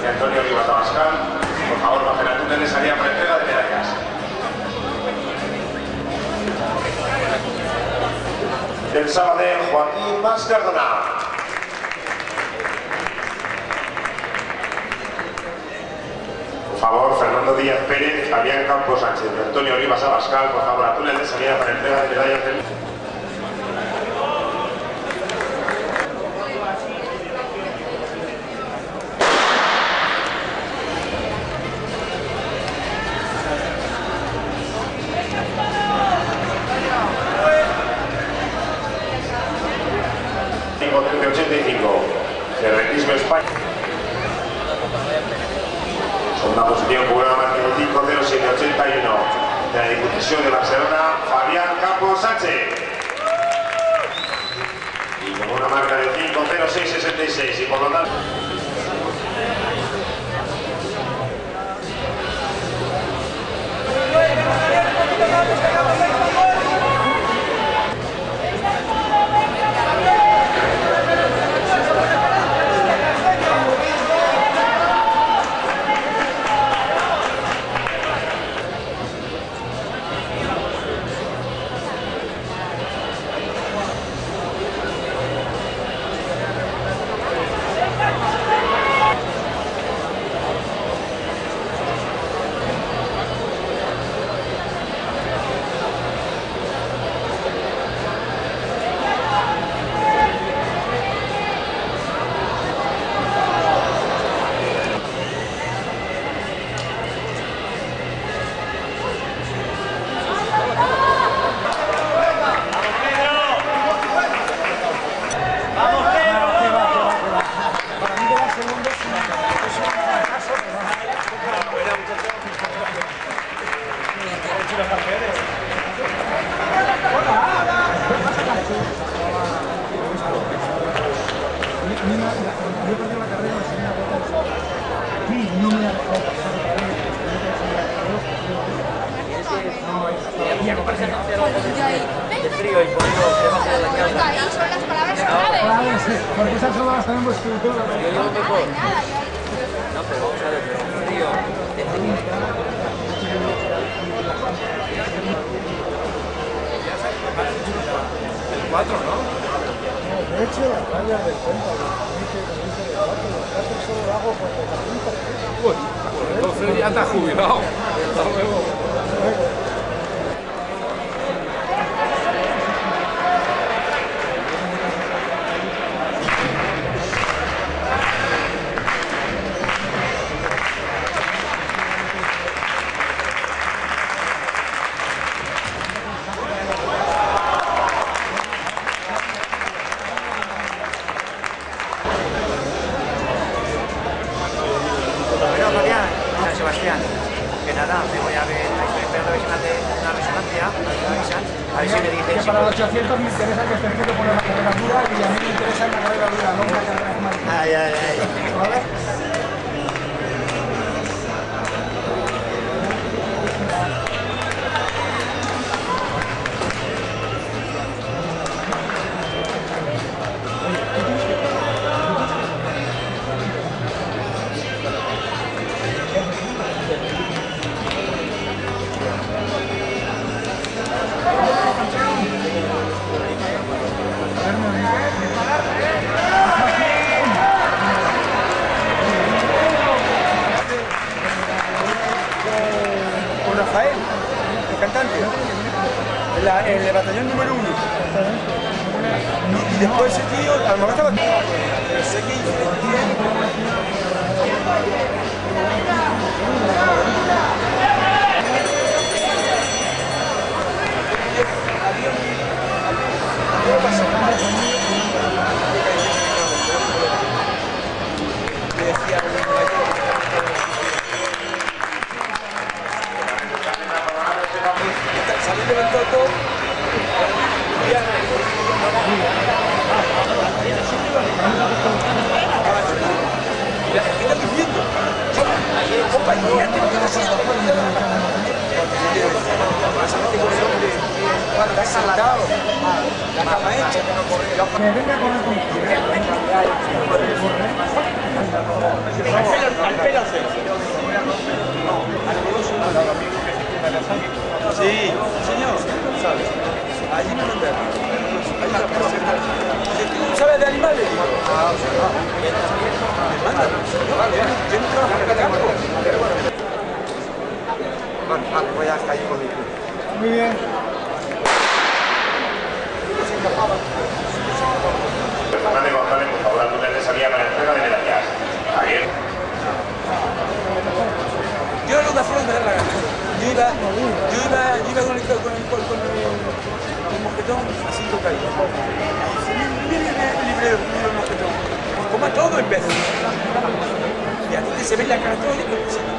de Antonio Rivas Abascal. Por favor, bajen al túnel de salida para entrega de medallas. Del Sabadell, Joaquín Mas Cardona. Por favor, Fernando Díaz Pérez, Fabián Campos Sánchez y Antonio Rivas Abascal, por favor, al túnel de salida para entrega de medallas del... de Atletismo España. Segunda posición con una marca de 5:07:81 de la Diputación de Barcelona, Fabián Campos Sánchez. Y con una marca de 5:06:66 y por lo tanto... Son las palabras clave. Porque esas son las tenemos escrituras. Yo digo mejor. No, pero vamos a ver, pero frío. El 4, ¿no? No, de hecho, las rayas del cuento, los 4 solo lo hago porque la pinta. Uy, pues entonces ya te has jubilado. Hasta luego. Sebastián, que nada, me voy a ver, estoy esperando a ver si me hace una resonancia, a ver si me dicen... Que para los 800 me interesa que esté escrito por la carrera dura y a mí me interesa la carrera dura, no la carrera más. Ay, ay, ay. ¿Vale? Rafael, el cantante, el batallón número 1. Y después ese tío, a lo mejor estaba... Sé que hizo saliendo del toto ¿qué estás diciendo? Compañía, te voy a decir estás saltado la cama hecha que venga con el Al pelo cero. Sí, señor. ¿Sabes? Allí me mandaron. ¿Tú sabes de animales? Ah, o sea, no. Me mandan. Yo no trabajo en el campo. Vale, voy hasta ahí con mi club. Muy bien. Fernández González, por favor, al túnel de salida para entrega de medallas. Javier. Yo lo que hacía me da la gana. Yo iba con el mosquetón así tocadito. Mire el librero, mire el mosquetón. Como todo en vez. Y a ti te se ve la cara todo y